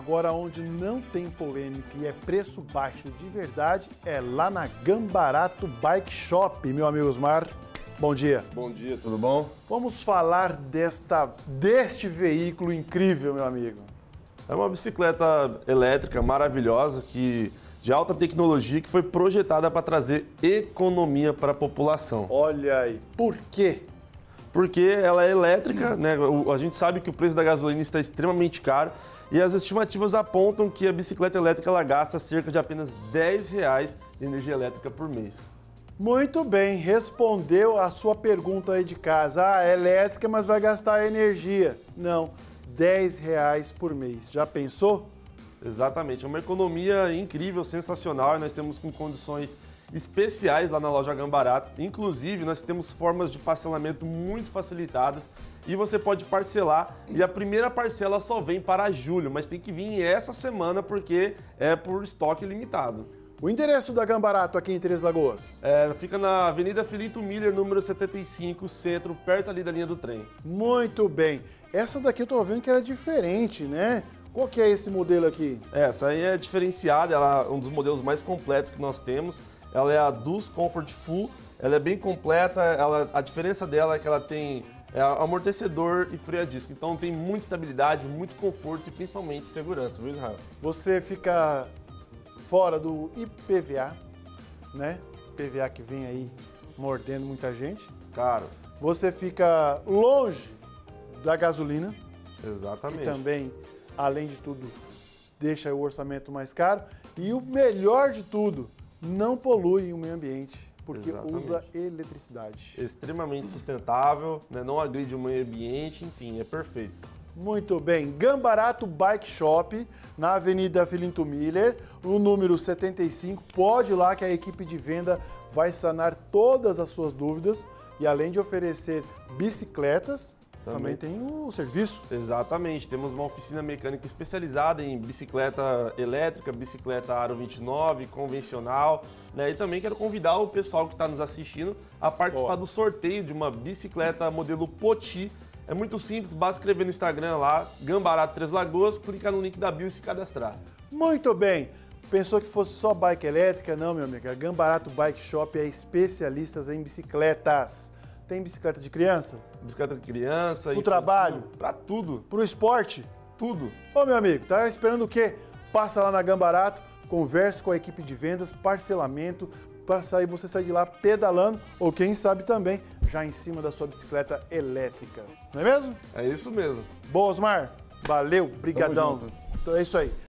Agora, onde não tem polêmica e é preço baixo de verdade, é lá na Gambarato Bike Shop, meu amigo Osmar. Bom dia. Bom dia, tudo bom? Vamos falar deste veículo incrível, meu amigo. É uma bicicleta elétrica maravilhosa, de alta tecnologia, que foi projetada para trazer economia para a população. Olha aí, por quê? Porque ela é elétrica, né? A gente sabe que o preço da gasolina está extremamente caro e as estimativas apontam que a bicicleta elétrica ela gasta cerca de apenas R$10 de energia elétrica por mês. Muito bem, respondeu a sua pergunta aí de casa. Ah, é elétrica, mas vai gastar energia. Não, R$10 por mês. Já pensou? Exatamente, é uma economia incrível, sensacional, e nós temos com condições especiais lá na loja Gambarato. Inclusive, nós temos formas de parcelamento muito facilitadas e você pode parcelar, e a primeira parcela só vem para julho, mas tem que vir essa semana porque é por estoque limitado. O endereço da Gambarato aqui em Três Lagoas? Fica na Avenida Filinto Miller, número 75, centro, perto ali da linha do trem. Muito bem. Essa daqui eu tô vendo que era diferente, né? Qual que é esse modelo aqui? Essa aí é diferenciada, ela é um dos modelos mais completos que nós temos. Ela é a Dus Comfort Full, ela é bem completa, a diferença dela é que ela tem amortecedor e freio a disco. Então tem muita estabilidade, muito conforto e principalmente segurança, viu, Israel? Você fica fora do IPVA, né? IPVA que vem aí mordendo muita gente. Caro. Você fica longe da gasolina. Exatamente. Que também, além de tudo, deixa o orçamento mais caro. E o melhor de tudo, não polui o meio ambiente, porque usa eletricidade. Extremamente sustentável, né? Não agride o meio ambiente, enfim, é perfeito. Muito bem, Gambarato Bike Shop, na Avenida Filinto Miller, no número 75. Pode ir lá que a equipe de venda vai sanar todas as suas dúvidas e além de oferecer bicicletas, também tem o serviço. Exatamente, temos uma oficina mecânica especializada em bicicleta elétrica, bicicleta Aro 29, convencional, né? E também quero convidar o pessoal que está nos assistindo a participar do sorteio de uma bicicleta modelo Poti. É muito simples, basta escrever no Instagram lá, Gambarato Três Lagoas, clicar no link da bio e se cadastrar. Muito bem. Pensou que fosse só bike elétrica? Não, meu amigo. A Gambarato Bike Shop é especialista em bicicletas. Tem bicicleta de criança? Bicicleta de criança. Pro trabalho? Pra tudo. Pro esporte? Tudo. Ô, meu amigo, tá esperando o quê? Passa lá na Gambarato, converse com a equipe de vendas, parcelamento, para você sair de lá pedalando ou quem sabe também já em cima da sua bicicleta elétrica. Não é mesmo? É isso mesmo. Boa, Osmar. Valeu, brigadão. Então é isso aí.